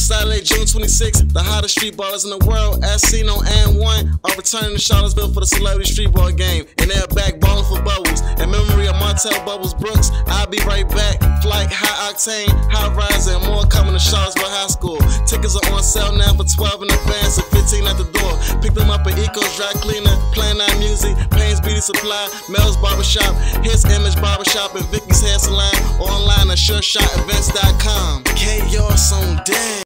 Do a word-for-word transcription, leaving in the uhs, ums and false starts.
Saturday, June twenty-sixth, the hottest street ballers in the world, as seen on and one, are returning to Charlottesville for the Celebrity Streetball Game, and they're back balling for bubbles. In memory of Martell Bubbles Brooks, I'll be right back. Flight, High Octane, High Rise, and more coming to Charlottesville High School. Tickets are on sale now for twelve in advance and fifteen at the door. Pick them up at Eco's Dry Cleaner, Plan nine Music, Payne's Beauty Supply, Mel's Barbershop, His Image Barbershop, and Vicky's Hair Salon, or online at sure shot events dot com. Chaos on deck.